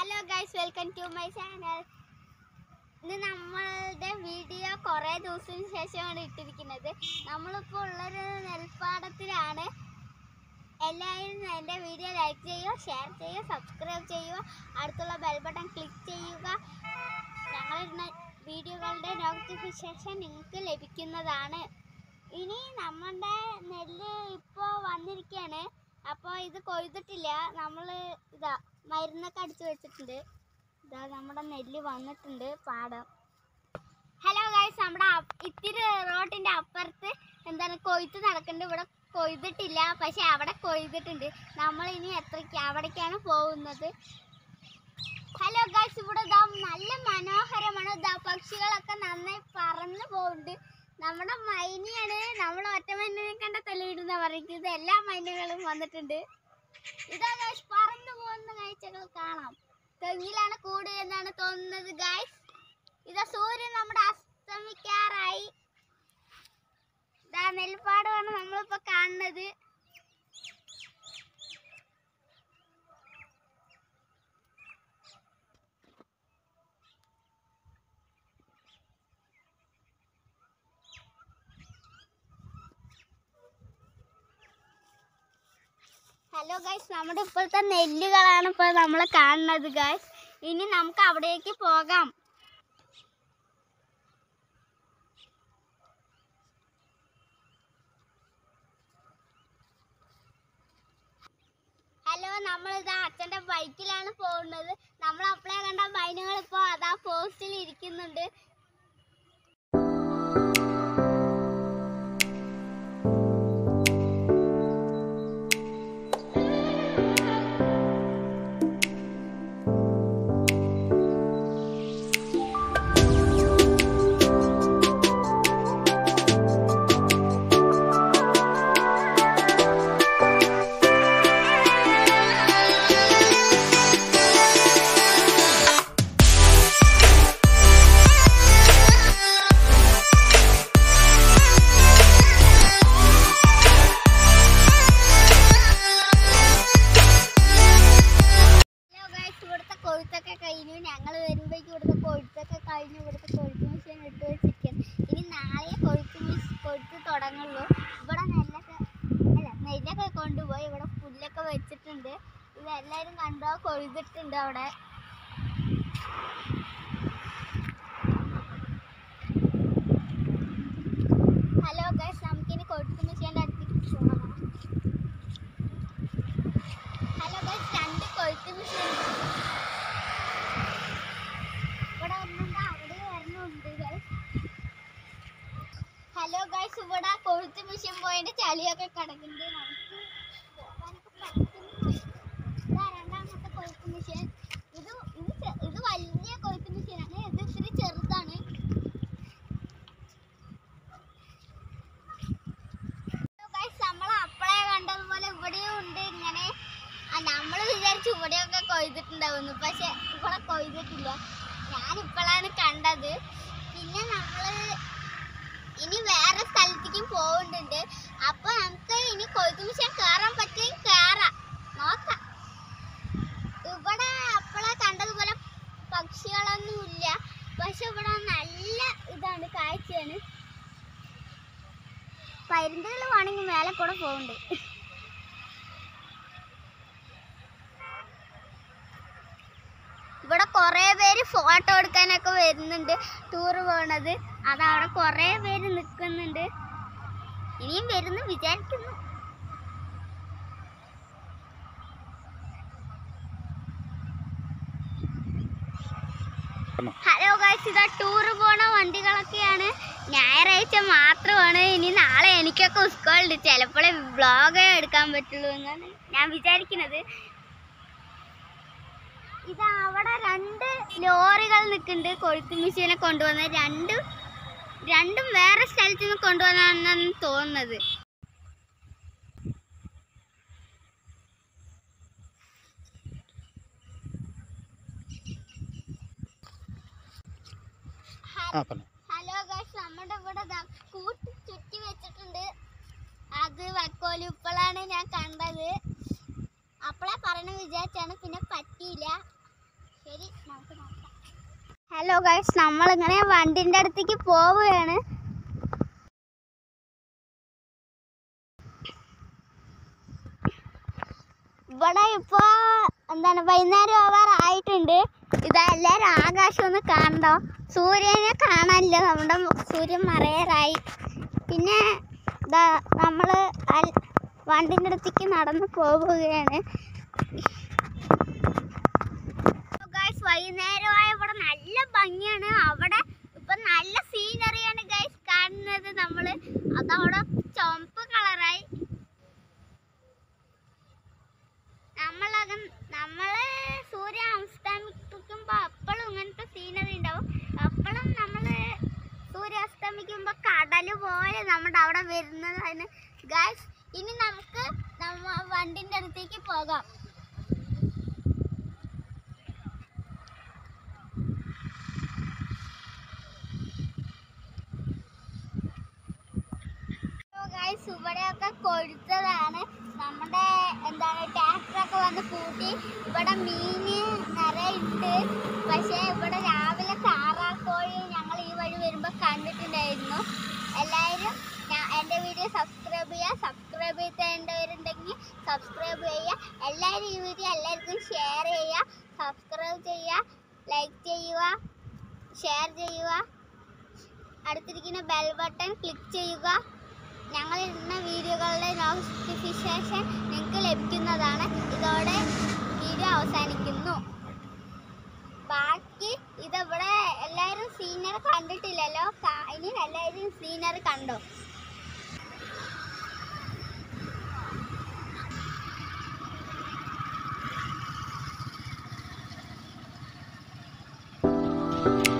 Hello guys, welcome to my channel. ഇന്ന് നമ്മളുടെ video കുറേ ദിവസത്തിന് ശേഷമാണ് ഇട്ടിരിക്കുന്നത്. നമ്മളിപ്പോൾ ഉള്ളൊരു നെൽപ്പാടത്തിലാണ്. എല്ലാവരും എൻ്റെ വീഡിയോ ലൈക്ക് ചെയ്യുക, ഷെയർ ചെയ്യുക, സബ്സ്ക്രൈബ് ചെയ്യുക, അടുത്തുള്ള ബെൽ ബട്ടൺ ക്ലിക്ക് ചെയ്യുക. ഞങ്ങളിടുന്ന വീഡിയോകളുടെ നോട്ടിഫിക്കേഷൻ നിങ്ങൾക്ക് ലഭിക്കുന്നതാണ്. ഇനി നമ്മുടെ നെല്ല് ഇപ്പോൾ വന്നിരിക്കുകയാണ്. അപ്പോൾ ഇത് കൊയ്തിട്ടില്ല. നമ്മൾ മരുന്നൊക്കെ അടിച്ചു വെച്ചിട്ടുണ്ട്. നമ്മുടെ നെല്ല് വന്നിട്ടുണ്ട് പാടം. ഹലോ ഗൈസ്, നമ്മുടെ ഇത്തിരി റോഡിൻ്റെ അപ്പുറത്ത് കൊയ്ത്ത് നടക്കുന്നുണ്ട്. ഇവിടെ കൊയ്തിട്ടില്ല, പക്ഷെ അവിടെ കൊയ്തിട്ടുണ്ട്. നമ്മൾ ഇനി അവിടേക്കാണ് പോകുന്നത്. ഹലോ ഗൈസ്, ഇവിടെ നല്ല മനോഹരമാണ്. പക്ഷികളൊക്കെ നന്നായി പറന്ന് പോകുന്നുണ്ട്. നമ്മുടെ മൈനയാണ്. നമ്മൾ ഒറ്റ മൈനിനെ കണ്ട തെളിയിടുന്ന പറയുന്നത്. എല്ലാ മൈനുകളും വന്നിട്ടുണ്ട്. ഇതാ ഗൈസ്, പറന്നു പോകുന്ന കാഴ്ചകൾ കാണാം. തെങ്ങിലാണ് കൂട് എന്നാണ് തോന്നുന്നത് ഗൈസ്. ഇതാ സൂര്യൻ നമ്മുടെ അസ്തമിക്കാറായി. ഇതാ നെൽപ്പാടമാണ് നമ്മളിപ്പോ കാണുന്നത്. ഹലോ ഗൈസ്, നമ്മുടെ ഇപ്പോഴത്തെ നെല്ലുകളാണ് ഇപ്പോൾ നമ്മൾ കാണുന്നത് ഗൈസ്. ഇനി നമുക്ക് അവിടേക്ക് പോകാം. ഹലോ, നമ്മളിതാ അച്ഛൻ്റെ ബൈക്കിലാണ് പോകുന്നത്. നമ്മൾ അപ്പോഴേ കണ്ട മൈനുകൾ ഇപ്പോൾ അതാ പോസ്റ്റിൽ ഇരിക്കുന്നുണ്ട്. ഞങ്ങൾ വരുമ്പോഴേക്കും ഇവിടുത്തെ കൊഴുത്തൊക്കെ കഴിഞ്ഞ് ഇവിടുത്തെ കൊഴുത്ത് മെഷീൻ ഇട്ട് വെച്ചിരിക്കുകയാണ്. ഇനി നാളെ കൊഴുത്ത് തുടങ്ങുള്ളൂ. ഇവിടെ നെല്ലൊക്കെ കൊണ്ടുപോയി ഇവിടെ പുല്ലൊക്കെ വെച്ചിട്ടുണ്ട്. ഇതെല്ലാവരും കണ്ടോ, കൊഴുതിട്ടുണ്ട് അവിടെ. ഹലോ ഗൈസ്, നമുക്കിനി കൊഴുത്ത് മെഷീൻ്റെ അടുത്തേക്ക് പോകാം. ഹലോ ഗൈസ്, 2 കൊഴുത്ത് മെഷീൻ ഹലോ ഗൈസ്, ഇവിടെ കൊഴുത്ത് മെഷീൻ പോയിട്ട് ചളിയൊക്കെ കിടക്കുന്നുണ്ട്. നമുക്ക് പോകാനൊക്കെ പറ്റുന്നു. രണ്ടാമത്തെ കൊഴുത്ത് മെഷീൻ. ഇത് വലിയ കൊഴുത്ത് മെഷീനാണ്. ഇത് ഇത്തിരി ചെറുതാണ്. നമ്മൾ അപ്പളേ കണ്ടതുപോലെ ഇവിടെയും ഉണ്ട് ഇങ്ങനെ. നമ്മൾ വിചാരിച്ചു ഇവിടെയൊക്കെ കൊയ്തിട്ടുണ്ടാവുന്നു, പക്ഷെ ഇവിടെ കൊയ്തിട്ടില്ല. ഞാനിപ്പോഴാണ് കണ്ടത്. പിന്നെ നമ്മൾ ഇനി വേറെ സ്ഥലത്തേക്കും പോകുന്നുണ്ട്. അപ്പൊ നമുക്ക് ഇനി കൊയ്ത്ത് മെഷീൻ കയറാൻ പറ്റുമെങ്കിൽ കയറാം, നോക്കാം. ഇവിടെ അപ്പോഴേ കണ്ടതുപോലെ പക്ഷികളൊന്നും ഇല്ല, പക്ഷെ ഇവിടെ നല്ല ഇതാണ്, കാഴ്ചയാണ്. പരുന്തുകൾ വേണമെങ്കിൽ മേലെ കൂടെ പോകുന്നുണ്ട്. ഇവിടെ കുറേ പേര് ഫോട്ടോ എടുക്കാനൊക്കെ വരുന്നുണ്ട്. ടൂറ് പോണത് അതവിടെ കുറേ പേര് നിൽക്കുന്നുണ്ട്. ഇനിയും വരുന്നു വിചാരിക്കുന്നു. ഹലോ ഗൈസ്, ഇതാ ടൂറ് പോണ വണ്ടികളൊക്കെയാണ്. ഞായറാഴ്ച മാത്രമാണ്. ഇനി നാളെ എനിക്കൊക്കെ സ്കൂളുണ്ട്. ചിലപ്പോഴേ വ്ളോഗേ എടുക്കാൻ പറ്റുള്ളൂ എന്നാണ് ഞാൻ വിചാരിക്കുന്നത്. ഇതാ അവിടെ 2 ലോറികൾ നിൽക്കുന്നുണ്ട്. കൊഴുത്ത് മെഷീനെ കൊണ്ടുവന്ന് രണ്ടും വേറെ സ്ഥലത്ത് നിന്ന് കൊണ്ടുവന്നാണെന്നാണ് തോന്നുന്നത്. ഹലോ ഗൈസ്, നമ്മുടെ ഇവിടെ കൂട്ടി ചുറ്റി വെച്ചിട്ടുണ്ട്. അത് വക്കോലി ഇപ്പോഴാണ് ഞാൻ കണ്ടത്. അപ്പോഴേ പറയണ വിചാരിച്ചാണ്, പിന്നെ പറ്റിയില്ല. ശരി, നമുക്ക് നോക്കാം. ഹലോ ഗൈസ്, നമ്മളിങ്ങനെ വണ്ടിൻ്റെ അടുത്തേക്ക് പോവുകയാണ്. ഇവിടെ ഇപ്പോ എന്താണ് വൈകുന്നേരം ആവാറായിട്ടുണ്ട്. ഇതാ എല്ലാവരും ആകാശം ഒന്ന് കാണണ്ടോ? സൂര്യനെ കാണാനില്ല, നമ്മുടെ സൂര്യൻ മറയാറായി. പിന്നെ ഇതാ നമ്മൾ വണ്ടിൻ്റെ അടുത്തേക്ക് നടന്നു പോവുകയാണ്. വൈകുന്നേരമായ ഇവിടെ നല്ല ഭംഗിയാണ്. അവിടെ ഇപ്പൊ നല്ല സീനറിയാണ് ഗൈസ് കാണുന്നത്. അതവിടെ ചുവപ്പ് കളറായി. നമ്മള് സൂര്യൻ അസ്തമിക്കുമ്പോ അപ്പോഴും ഇങ്ങനത്തെ സീനറി ഉണ്ടാവും. അപ്പോഴും നമ്മള് സൂര്യ അസ്തമിക്കുമ്പോ കടല് പോലെ നമ്മുടെ അവിടെ വരുന്നതാണ് ഗൈസ്. ഇനി നമുക്ക് വണ്ടിന്റെ അടുത്തേക്ക് പോകാം. ഇവിടെയൊക്കെ കൊഴുത്തതാണ്. നമ്മുടെ ട്രാക്ടറൊക്കെ വന്ന് കൂട്ടി. ഇവിടെ മീന് നിറയുണ്ട്. പക്ഷേ ഇവിടെ രാവിലെ താറാക്കോഴി ഞങ്ങൾ ഈ വഴി വരുമ്പോൾ കണ്ടിട്ടുണ്ടായിരുന്നു. എല്ലാവരും എൻ്റെ വീഡിയോ സബ്സ്ക്രൈബ് ചെയ്യുക. സബ്സ്ക്രൈബ് ചെയ്തവരുണ്ടെങ്കിൽ സബ്സ്ക്രൈബ് ചെയ്യുക. എല്ലാവരും ഈ വീഡിയോ എല്ലാവർക്കും ഷെയർ ചെയ്യുക. സബ്സ്ക്രൈബ് ചെയ്യുക, ലൈക്ക് ചെയ്യുക, ഷെയർ ചെയ്യുക. അടുത്തിരിക്കുന്ന ബെൽ ബട്ടൺ ക്ലിക്ക് ചെയ്യുക. ഞങ്ങൾ ഇടുന്ന വീഡിയോകളുടെ നോട്ടിഫിക്കേഷൻ നിങ്ങൾക്ക് ലഭിക്കുന്നതാണ്. ഇതോടെ വീഡിയോ അവസാനിക്കുന്നു. ബാക്കി ഇതിവിടെ എല്ലാവരും സീനറി കണ്ടിട്ടില്ലല്ലോ. ഇനി എല്ലാവരും സീനറി കണ്ടോ.